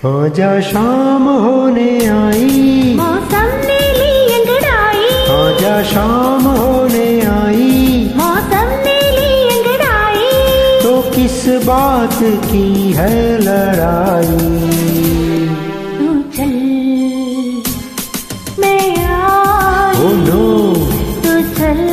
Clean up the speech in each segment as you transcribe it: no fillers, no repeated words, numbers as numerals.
आजा शाम होने आई, मौसम ने ली अंगड़ाई। आजा शाम होने आई, मौसम ने ली अंगड़ाई। तो किस बात की है लड़ाई। तू चल मैं आई। ओ नो, तू चल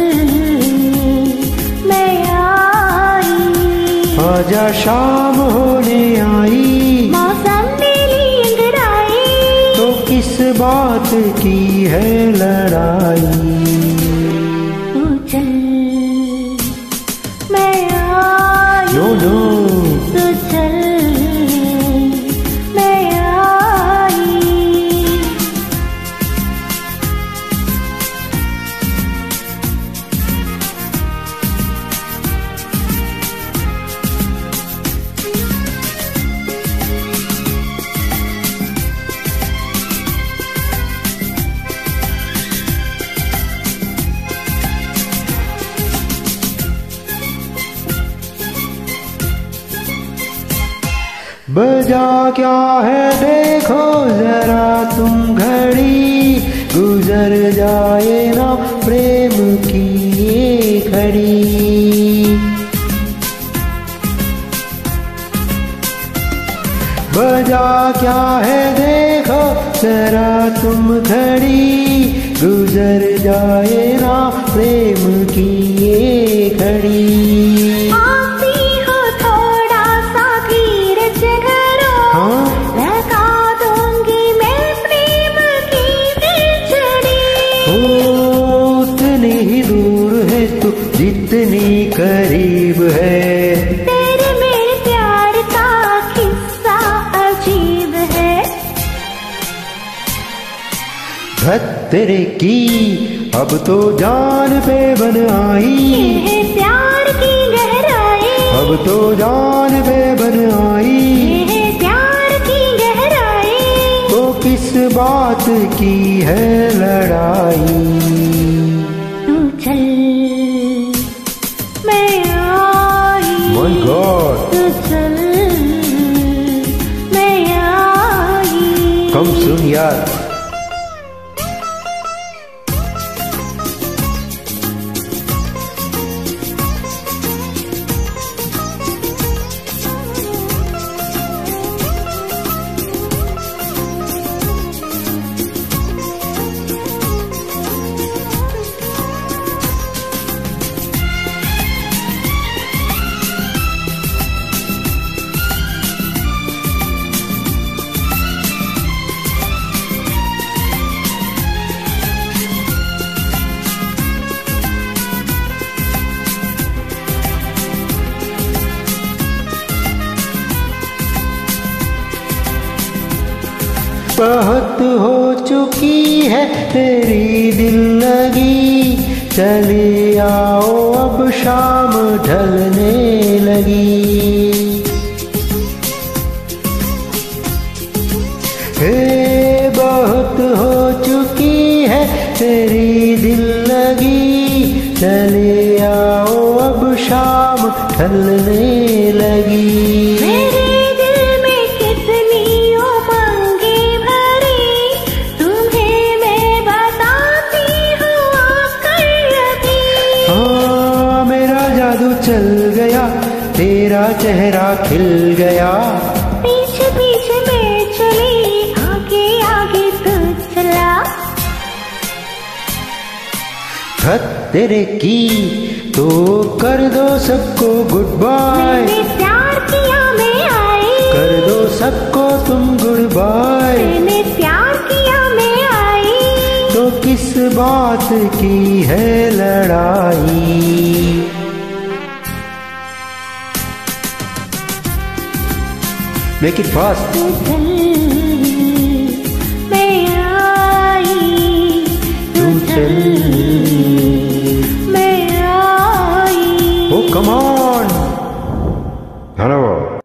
मैं आई। आजा शाम होने आई, मौसम ने ली अंगड़ाई। तो किस बात की है लड़ाई। तू चल मैं आई। नो नो, तू चल मैं आई। बजा क्या है देखो जरा तुम घड़ी, गुजर जाए ना प्रेम की ये घड़ी। बजा क्या है देखो जरा तुम घड़ी, गुजर जाए ना प्रेम की ये घड़ी। उतनी ही दूर है तू जितनी करीब है। तेरे मेरे प्यार का किस्सा अजीब है। तेरे की अब तो जान पे बन आई, ये है प्यार की गहराई। अब तो जान पे बन आई, ये है प्यार की गहराई। तो किस बात की है लड़ाई। तू चल मैं आई। माय गॉड, तू चल मैं आई। कम सुन यार। बहुत हो चुकी है तेरी दिल लगी, चले आओ अब शाम ढलने लगी। हे बहुत हो चुकी है तेरी दिल लगी, चले आओ अब शाम ढलने लगी। चल गया तेरा चेहरा खिल गया, पीछे पीछे मैं चली आगे आगे तू चला। खत तेरे की तो कर दो सबको गुड बाय। मैंने प्यार किया मैं आई, कर दो सबको तुम गुड बाय। मैंने प्यार किया मैं आई, तो किस बात की है लड़ाई। Make it fast. तू चल मैं आई। तू चल मैं आई। Oh come on. धन्यवाद।